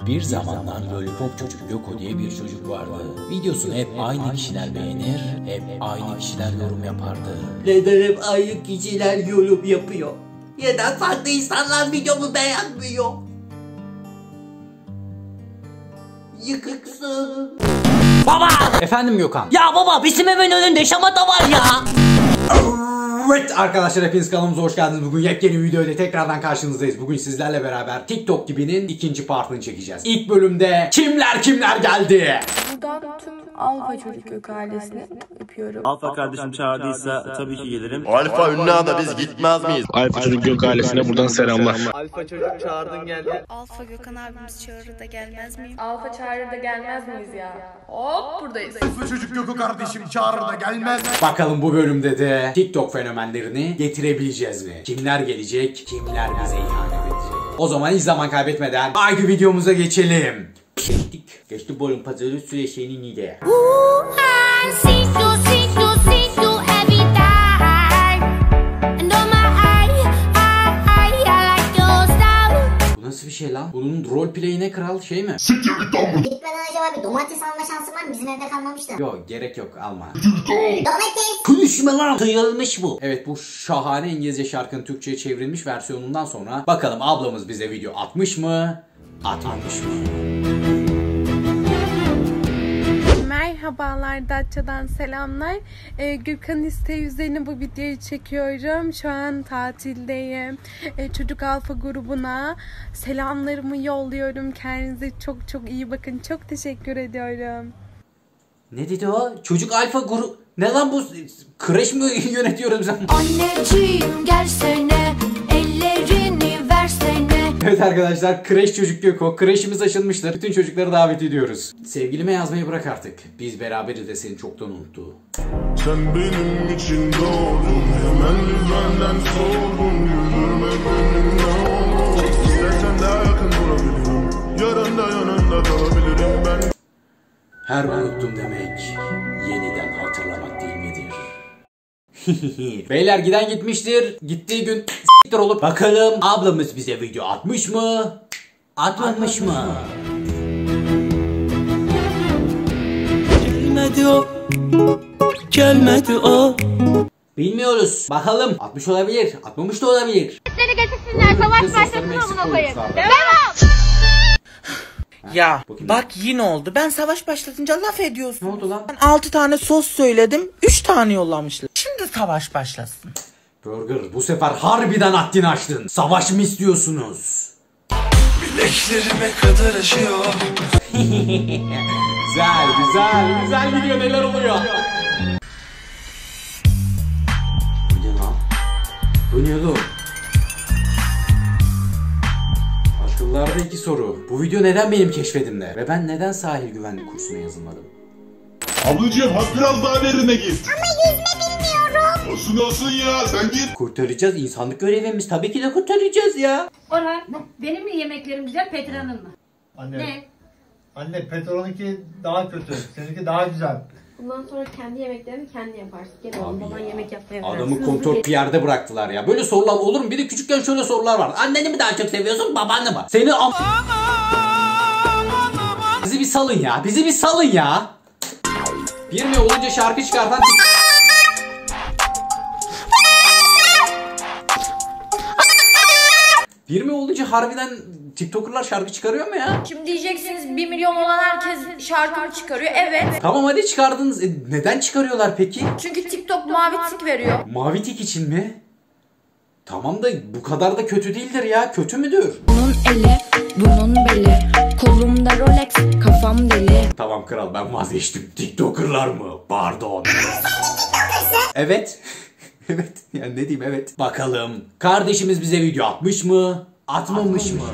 Bir zamanlar Lollipop Çocuk Göko diye bir çocuk vardı. Videosunu hep aynı kişiler beğenir, hep aynı kişiler yorum yapardı. Neden hep aynı kişiler yorum yapıyor? Neden farklı insanlar videomu beğenmiyor? Yıkıksın. Baba! Efendim Gökhan? Ya baba bizim evin önünde şamata var ya. Evet arkadaşlar, hepiniz kanalımıza hoş geldiniz. Bugün yepyeni bir videoyla tekrardan karşınızdayız. Bugün sizlerle beraber TikTok gibinin ikinci partını çekeceğiz. İlk bölümde kimler geldi? Buradan tüm Alfa Çocuk Gök ailesine öpüyorum. Alfa kardeşim çağırdıysa tabii ki gelirim. Alfa ünlü ada, biz gitmez miyiz? Alfa Çocuk Gök ailesine buradan selamlar. Alfa çocuk çağırdın geldi. Alfa Gökhan abimiz çağırır da gelmez miyim? Alfa çağırır da gelmez miyiz ya? Hop buradayız. Alfa çocuk Gökü kardeşim çağırır da gelmez. Bakalım bu bölümde de TikTok fenomenlerini getirebileceğiz mi? Kimler gelecek, kimler bize ihanet edecek? O zaman hiç zaman kaybetmeden haydi videomuza geçelim. Geçti bölüm pazarı süreçlerinin ideye. Bu nasıl bir şey lan? Bunun roleplay ne kral şey mi? Gitmeden acaba bir domates alma şansı var mı? Bizim evde kalmamıştı. Yok gerek yok, alma. Domates! Konuşma lan, kıyılmış bu. Evet, bu şahane İngilizce şarkının Türkçe'ye çevrilmiş versiyonundan sonra bakalım ablamız bize video atmış mı? Atmamış mı? Merhabalar, Datça'dan selamlar. Gürkan'ın isteği üzerine bu videoyu çekiyorum. Şu an tatildeyim. Çocuk Alfa grubuna selamlarımı yolluyorum. Kendinize çok iyi bakın. Çok teşekkür ediyorum. Ne dedi o? Çocuk Alfa grubu... Ne lan bu? Kreş mi yönetiyorum sen? Anneciğim gelsene, ellerini versene. Evet arkadaşlar, Kreş Çocuk Göko. Kreşimiz açılmıştır. Bütün çocukları davet ediyoruz. Sevgilime yazmayı bırak artık. Biz beraberiz de seni çoktan unuttu. Sen benim için doğdun, hemen benden soğudun. Yürüme benimle olur. İstersen daha yakın durabilirim. Yanında kalabilirim ben. Her unuttum demek yeniden hatırlamak değil midir? Beyler, giden gitmiştir. Gittiği gün s**tir olup bakalım ablamız bize video atmış mı? Atmamış mı? Gelmedi o. Gelmedi o. Bilmiyoruz. Bakalım. Atmış olabilir. Atmamış da olabilir. Seni getirsinler, savaş başlasın amına koyayım. Devam! Ya bak yine oldu. Ben savaş başlatınca laf ediyorsun. Ne oldu lan? Ben 6 tane sos söyledim. 3 tane yollamışlar. Şimdi savaş başlasın. Burger, bu sefer harbiden haddini aştın. Savaş mı istiyorsunuz? Bileklerime kadar aşıyor. Güzel gidiyor, neler oluyor? Bu ne lan? Bu ne oğlum? Akıllarda iki soru. Bu video neden benim keşfedimde? Ve ben neden sahil güvenlik kursuna yazılmadım? Ablacığım hadi biraz daha derine git. Ama yüzme bilmiyorum. Olsun ya, sen git. Kurtaracağız, insanlık görevimiz, tabii ki de kurtaracağız ya. Orhan, benim mi yemeklerim güzel, Petra'nın mı? Anne. Ne? Anne, Petrol'unki daha kötü. Seninki daha güzel. Bundan sonra kendi yemeklerini kendi yaparsın. Gel oğlum, baban yemek yapmaya versin. Adamı kontrol bir yerde bıraktılar ya. Böyle sorular olur mu? Bir de küçükken şöyle sorular var. Anneni mi daha çok seviyorsun, babanı mı? Seni Bizi bir salın ya. Bizi bir salın ya. Bir mi olunca şarkı çıkartan... Bir mi olunca harbiden TikToker'lar şarkı çıkarıyor mu ya? Şimdi diyeceksiniz 1 milyon olan herkes şarkımı çıkarıyor. Evet. Tamam hadi çıkardınız. Neden çıkarıyorlar peki? Çünkü TikTok mavi tik veriyor. Mavi tik için mi? Tamam da bu kadar da kötü değildir ya. Kötü müdür? Bunun eli, bunun beli. Kolumda Rolex, kafam deli. Tamam kral, ben vazgeçtim. TikToker'lar mı? Pardon. Evet. Evet. Yani ne diyeyim, evet. Bakalım. Kardeşimiz bize video atmış mı? Atmamış mı?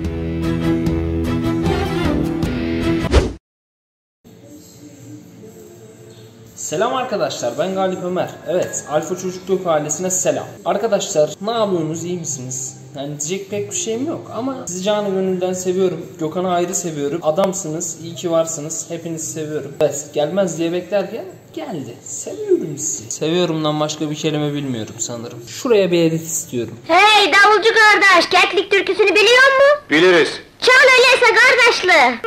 Selam arkadaşlar, ben Galip Ömer. Evet, Alfa Çocuk Gök ailesine selam. Arkadaşlar, ne yapıyorsunuz, iyi misiniz? Yani diyecek pek bir şeyim yok ama sizi canı gönülden seviyorum. Gökhan'ı ayrı seviyorum. Adamsınız, iyi ki varsınız. Hepinizi seviyorum. Evet, gelmez diye beklerken geldi. Seviyorum sizi. Seviyorumdan başka bir kelime bilmiyorum sanırım. Şuraya bir edit istiyorum. Hey davulcu kardeş, keklik türküsünü biliyor musun? Biliriz. Çal öyleyse kardeşli.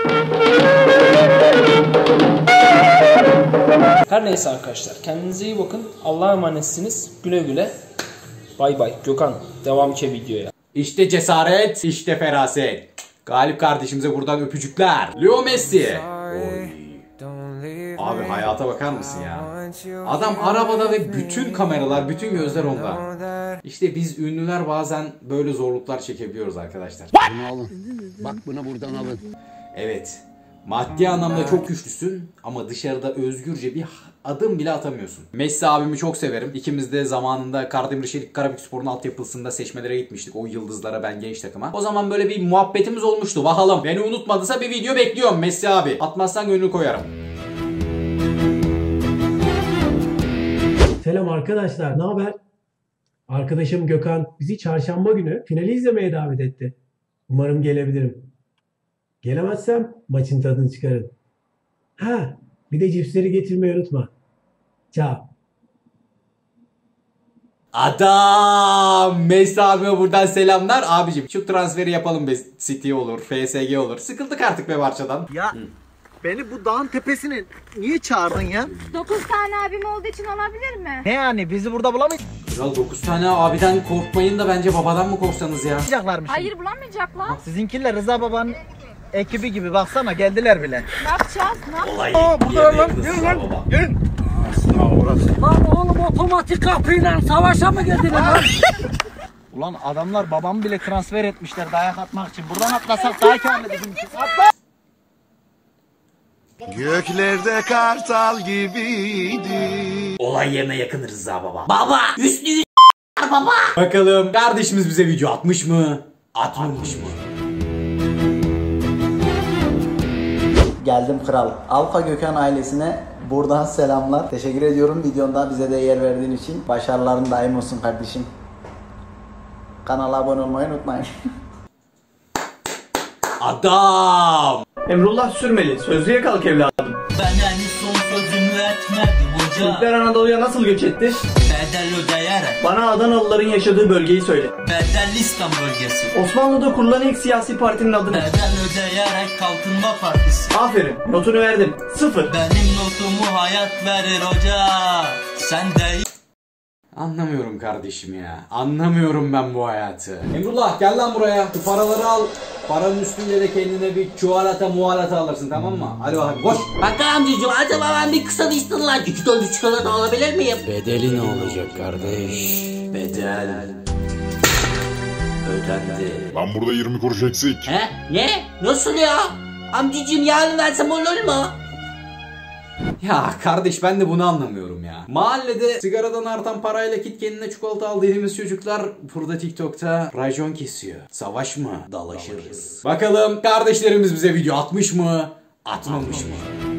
Her neyse arkadaşlar, kendinize iyi bakın. Allah'a emanetsiniz. Güle güle. Bay bay. Gökhan, devam ki videoya. İşte cesaret, işte feraset. Galip kardeşimize buradan öpücükler. Leo Messi. Oy. Abi hayata bakar mısın ya? Adam arabada ve bütün kameralar, bütün gözler onda. İşte biz ünlüler bazen böyle zorluklar çekebiliyoruz arkadaşlar. Bunu alın. Bak bunu buradan alın. Evet. Maddi anlamda çok güçlüsün ama dışarıda özgürce bir adım bile atamıyorsun. Messi abimi çok severim. İkimiz de zamanında Kardemir Çelik Karabükspor'un altyapısında seçmelere gitmiştik. O yıldızlara, ben genç takıma. O zaman böyle bir muhabbetimiz olmuştu. Bakalım. Beni unutmadıysa bir video bekliyorum Messi abi. Atmazsan gönül koyarım. Selam arkadaşlar, ne haber? Arkadaşım Gökhan bizi çarşamba günü finali izlemeye davet etti. Umarım gelebilirim. Gelemezsem maçın tadını çıkarın. Ha, bir de cipsleri getirmeyi unutma. Ciao. Adam! Messi abime buradan selamlar. Abicim şu transferi yapalım be. City olur, PSG olur. Sıkıldık artık be Barça'dan. Ya beni bu dağın tepesine niye çağırdın ya? 9 tane abim olduğu için olabilir mi? Ne yani, bizi burada bulamayız. Kral 9 tane abiden korkmayın da bence babadan mı korksanız ya? Hayır, bulamayacaklar. Sizinkiler Rıza babanın ekibi gibi, baksana geldiler bile. Ne yapacağız? Ne yapacağız? Olay. Burada lan, gelin lan, gelin. Lan oğlum otomatik kapıyla savaşa mı girdin lan? Ulan adamlar babamı bile transfer etmişler dayak atmak için. Buradan atlasak daha kârlı bizim için. Atla! Göklerde kartal gibiydi. Olay yerine yakın Rıza baba. Baba! Üstünü baba! Bakalım kardeşimiz bize video atmış mı? Atmamış mı? Geldim kral. Alfa Gökhan ailesine buradan selamlar. Teşekkür ediyorum videonda bize de yer verdiğin için. Başarıların daim olsun kardeşim. Kanala abone olmayı unutmayın. Adam! Emrullah Sürmeli, sözlüğe kalk evladım. Ben en son sözümü etmedim hoca. Türkler Anadolu'ya nasıl göç etti? Bedel ödeyerek. Bana Adanalıların yaşadığı bölgeyi söyle. Bedelistan bölgesi. Osmanlı'da kurulan ilk siyasi partinin adı ne? Bedel ödeyerek Kalkınma Partisi. Aferin, notunu verdim. 0. Benim notumu hayat verir hoca. Sen de... Anlamıyorum kardeşim ya. Anlamıyorum ben bu hayatı. Emrullah gel lan buraya. Şu paraları al. Paranın üstünde de kendine bir çuvalata muhalata alırsın, tamam mı? Hadi bakalım koş. Bak amcacığım, acaba ben bir kısa diştin lan. 2 tane çikolata alabilir miyim? Bedeli ne olacak kardeş? Bedel ödendi. Lan burada 20 kuruş eksik. He? Ne? Nasıl ya? Amcacığım yarın versem olur mu? Ya kardeş ben de bunu anlamıyorum ya. Mahallede sigaradan artan parayla git kendine çikolata al dediğimiz çocuklar burada TikTok'ta racon kesiyor. Savaş mı? Dalaşırız. Bakalım kardeşlerimiz bize video atmış mı? Atmamış mı?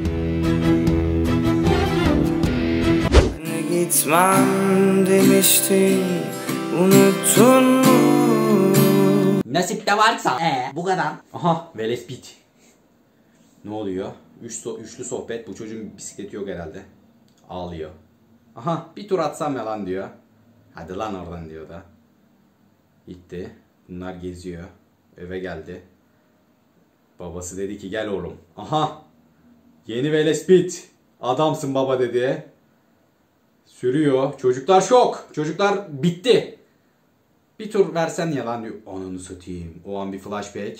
Gitmem demiştin, unuttun mu? Nasipte varsa bu kadar. Aha velespit. Ne oluyor? Üçlü sohbet. Bu çocuğun bisikleti yok herhalde. Ağlıyor. Aha bir tur atsam ya lan diyor. Hadi lan oradan diyor da. Gitti. Bunlar geziyor. Eve geldi. Babası dedi ki gel oğlum. Aha. Yeni velespit. Adamsın baba dedi. Sürüyor. Çocuklar şok. Çocuklar bitti. Bir tur versen ya lan diyor. Ananı satayım. O an bir flashback.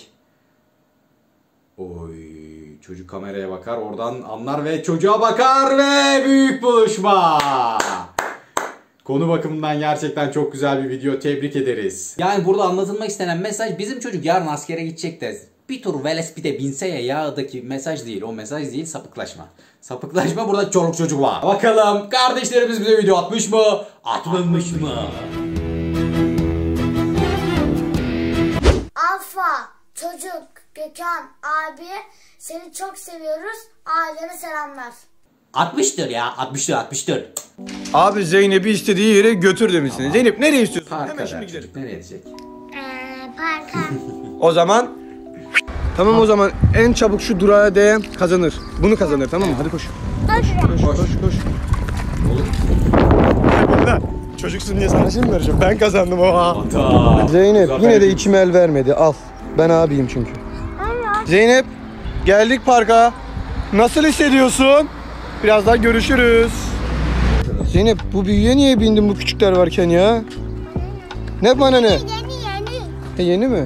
Oy, çocuk kameraya bakar, oradan anlar ve çocuğa bakar ve büyük buluşma. Konu bakımından gerçekten çok güzel bir video, tebrik ederiz. Yani burada anlatılmak istenen mesaj, bizim çocuk yarın askere gidecek de bir tur velespite binse ya yağdaki mesaj değil, o mesaj değil, sapıklaşma. Sapıklaşma, burada çoluk çocuk var. Bakalım kardeşlerimiz bize video atmış mı? Atmamış mı? Alfa, çocuk, Gökhan, abi seni çok seviyoruz. Ailene selamlar. 60'tır ya, 60'tır. Abi Zeynep'i istediği yere götür demişsin. Tamam. Zeynep nereye istiyorsun? Parka. Hemen şimdi gidelim. Nereye gidecek? Parka. O zaman tamam, o zaman en çabuk şu durağa değen kazanır. Bunu kazanır, tamam mı? Hadi koş. Koş. Çocuksun diye sana şimdi vereceğim. Ben kazandım o. Zeynep yine de içime el vermedi. Al. Ben abiyim çünkü. Zeynep, geldik parka. Nasıl hissediyorsun? Birazdan görüşürüz. Zeynep, bu büyüye niye bindin bu küçükler varken ya? Ne bana ne? Yeni. Yeni mi?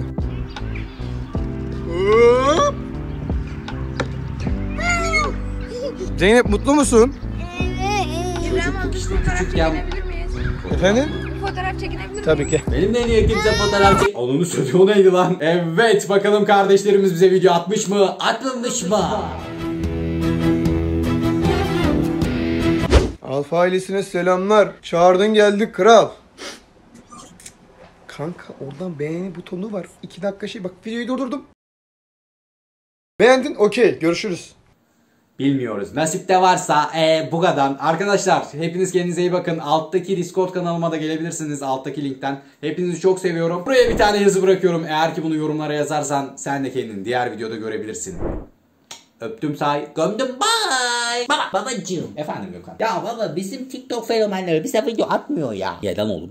Zeynep, mutlu musun? Çocukluk işte küçükken. Efendim? Fotoğraf çekinebilir miyim? Tabii ki. Benimle niye kimse fotoğraf çek... Onun sözü o neydi lan? Evet, bakalım kardeşlerimiz bize video atmış mı? Atmamış mı? Alfa ailesine selamlar. Çağırdın geldik kral. Kanka oradan beğeni butonu var. 2 dakika şey bak, videoyu durdurdum. Beğendin? Okey, görüşürüz. Bilmiyoruz. Nasipte varsa bu kadar. Arkadaşlar hepiniz kendinize iyi bakın. Alttaki Discord kanalıma da gelebilirsiniz. Alttaki linkten. Hepinizi çok seviyorum. Buraya bir tane yazı bırakıyorum. Eğer ki bunu yorumlara yazarsan sen de kendini diğer videoda görebilirsin. Öptüm say. Gömdüm bye. Babacığım. Efendim Gökhan. Ya baba bizim TikTok fenomenleri bize video atmıyor ya. Neden oğlum?